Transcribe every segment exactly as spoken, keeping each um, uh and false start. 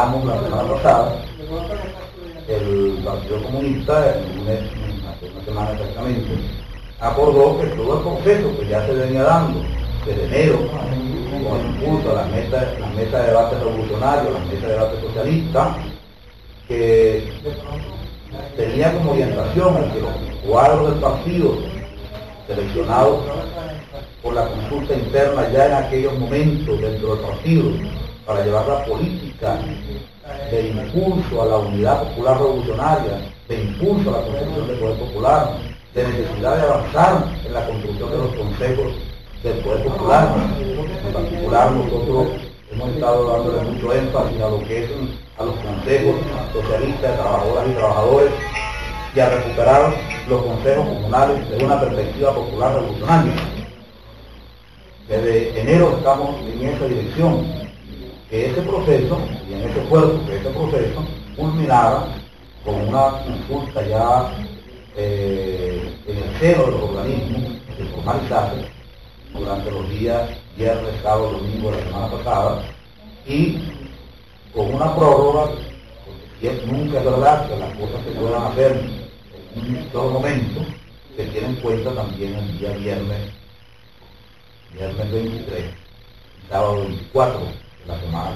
señalamos la semana pasada, el Partido Comunista, en una, hace una semana exactamente, acordó que todo el proceso que ya se venía dando desde enero, con el impulso a las mesas la mesa de debate revolucionario, las mesas de debate socialista, que tenía como orientación el que los cuadros del partido seleccionados por la consulta interna ya en aquellos momentos dentro del partido para llevar la política de impulso a la unidad popular revolucionaria, de impulso a la construcción del poder popular, de necesidad de avanzar en la construcción de los consejos del poder popular. En particular nosotros hemos estado dándole mucho énfasis a lo que es a los consejos socialistas de trabajadoras y trabajadores y a recuperar los consejos comunales desde una perspectiva popular revolucionaria. Desde enero estamos en esa dirección, que ese proceso, y en ese esfuerzo, que ese proceso culminara con una consulta ya eh, en el seno de los organismos que se formalizase durante los días viernes, sábado, domingo de la semana pasada, y con una prórroga, porque nunca es verdad que las cosas se puedan hacer en un solo momento, se tiene en cuenta también el día viernes, viernes veintitrés, y sábado veinticuatro de la semana.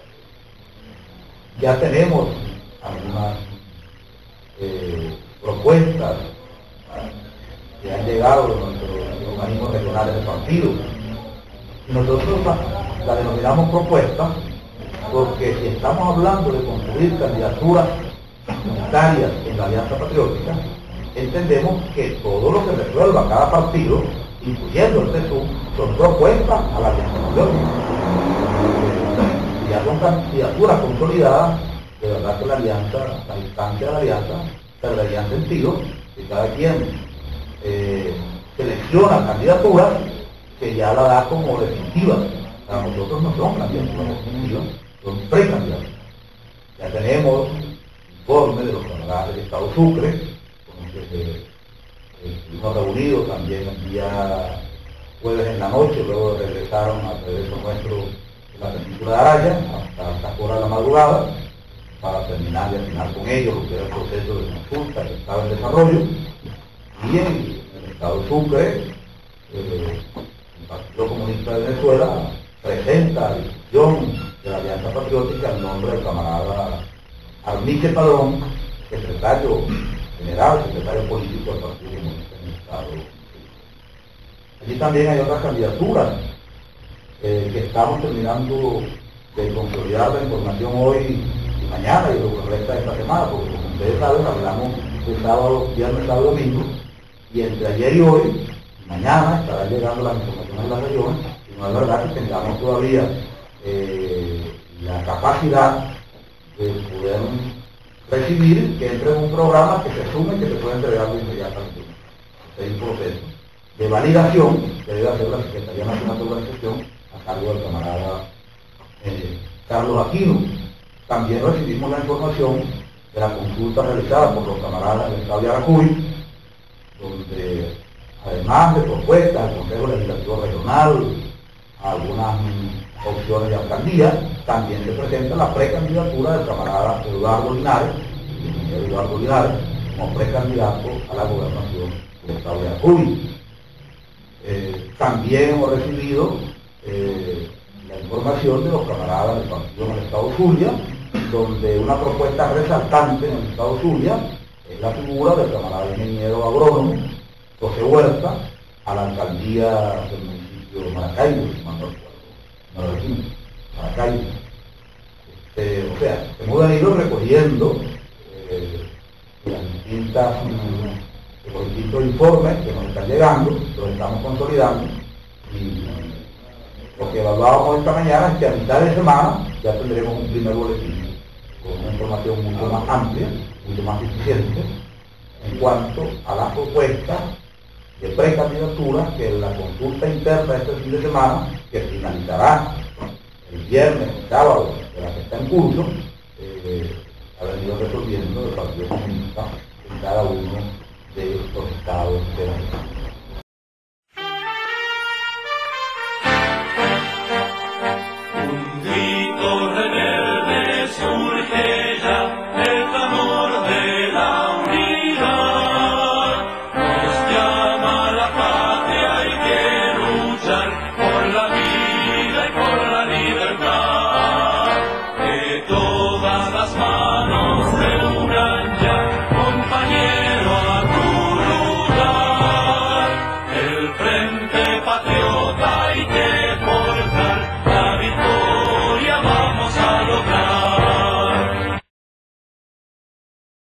Ya tenemos algunas eh, propuestas que han llegado de nuestros organismos regionales de partido. Y nosotros la, la denominamos propuesta porque si estamos hablando de construir candidaturas unitarias en la Alianza Patriótica, entendemos que todo lo que resuelva cada partido, incluyendo el C E S U, son propuestas a la Alianza Patriótica. Ya son candidaturas consolidadas, de verdad que la alianza, la instancia de la alianza, perdería sentido que cada quien eh, selecciona candidaturas que ya la da como definitivas. Para nosotros no son candidaturas definitivas, son precandidaturas. Ya tenemos informe de los camaradas del Estado Sucre, con los que se estuvimos reunidos también el día jueves en la noche, luego regresaron al regreso nuestro de la península de Araya, hasta estas horas de la madrugada, para terminar y afinar con ellos lo que era el proceso de consulta que estaba en desarrollo. Y en el Estado Sucre, eh, el Partido Comunista de Venezuela presenta a discusión de la Alianza Patriótica el nombre del camarada Armiche Padrón, secretario general, secretario político del Partido Comunista en el Estado. Allí también hay otras candidaturas eh, que estamos terminando de consolidar la información hoy y mañana y lo que resta de esta semana, porque como ustedes saben, hablamos de sábado, viernes, sábado, domingo, y entre ayer y hoy, y mañana, estarán llegando las informaciones de las regiones, y no es verdad que tengamos todavía eh, la capacidad de poder recibir que entre en un programa que se asume que se puede entregar inmediatamente. Este es un proceso de validación que debe hacer la Secretaría Nacional de Organización a cargo del camarada eh, Carlos Aquino. También recibimos la información de la consulta realizada por los camaradas del Estado de Yaracuy, donde además de propuestas del Consejo Legislativo Regional, algunas opciones de alcaldía, también se presenta la precandidatura del camarada Eduardo Linares, el ingeniero Eduardo Linares, como precandidato a la gobernación del Estado de Yaracuy. Eh, también hemos recibido eh, la información de los camaradas del partido en el Estado Zulia, donde una propuesta resaltante en el Estado Zulia es la figura del camarada ingeniero agrónomo José Huerta a la alcaldía del municipio de Maracaibo, Maracaibo. Este, o sea, hemos venido recogiendo eh, las distintas, mm, los distintos informes que nos están llegando, los estamos consolidando, y lo que evaluábamos esta mañana es que a mitad de semana ya tendremos un primer boletín con una información mucho más amplia, mucho más eficiente en cuanto a las propuestas de precandidatura que la consulta interna este fin de semana, que finalizará el viernes y sábado de la que está en curso, eh, ha venido resolviendo el Partido Comunista en cada uno de los estados de la